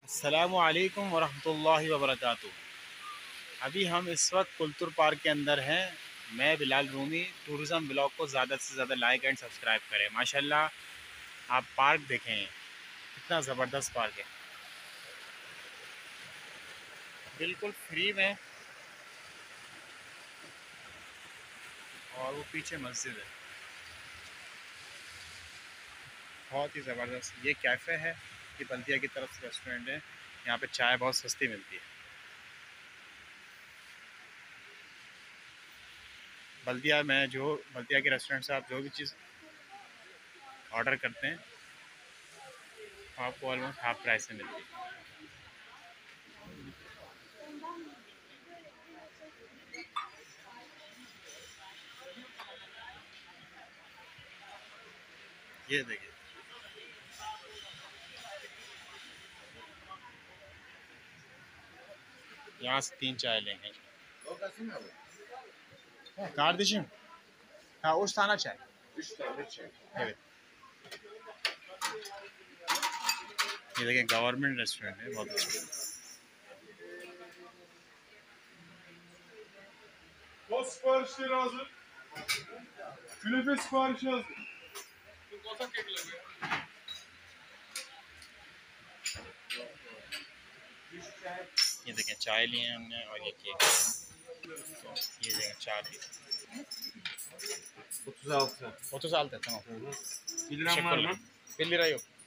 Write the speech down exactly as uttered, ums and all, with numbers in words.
अस्सलामुअलैकुम वरहमतुल्लाहि वबरकातुहू। अभी हम इस वक्त कुलतुर पार्क के अंदर हैं। मैं बिलाल रूमी। टूरिज़म ब्लॉग को ज़्यादा से ज़्यादा लाइक एंड सब्सक्राइब करें। माशाल्लाह आप पार्क देखें, कितना ज़बरदस्त पार्क है, बिल्कुल फ्री में। और वो पीछे मस्जिद है, बहुत ही ज़बरदस्त। ये कैफ़े है, ये बल्दिया की तरफ से रेस्टोरेंट है। यहाँ पे चाय बहुत सस्ती मिलती है। बल्दिया में जो बल्दिया के रेस्टोरेंट से आप जो भी चीज़ ऑर्डर करते हैं आपको ऑलमोस्ट हाफ प्राइस में मिलती है। ये देखिए, यहाँ से तीन चाय लेंगे। Kardeşim, ha üç tane çay. Üç tane çay. Evet. ये देखिए गवर्नमेंट रेस्टोरेंट है, बहुत अच्छा। Tost siparişleri hazır. Künefe siparişi hazır. ये देखें चाय लिए हैं हमने और ये केक। तो ये देखें चाय ली। otuz altı. otuz altı tamam. Bir liram var mı? bir lira yok.